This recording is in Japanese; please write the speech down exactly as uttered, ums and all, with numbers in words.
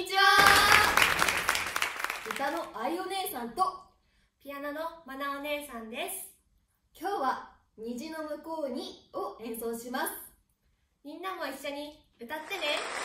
にちは。歌のあいお姉さんとピアノのまなお姉さんです。 今日は虹の向こうにを演奏します。 みんなも一緒に歌ってね。